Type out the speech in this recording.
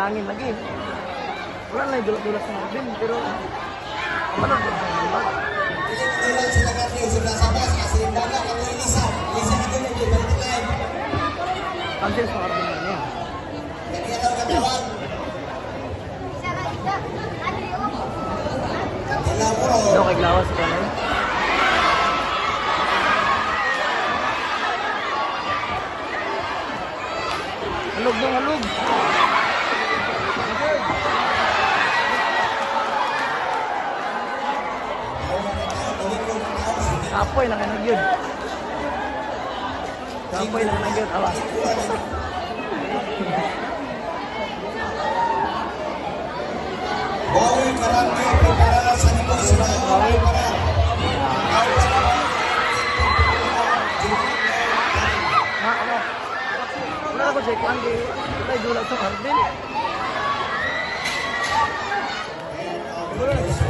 angin lagi. Wala na dulak-dulak sa Marvin, pero ano ba? Pansin sa Marvin niya. Ano kay Glawas ka na? Halog dong, halog. Kapoy na kanag yun. Kapoy na kanag yun. Awa. Bawi karangke prepara sa likod sila. Bawi para. Ano? Wala ko siya kung hindi tayo dulak sa Marvin.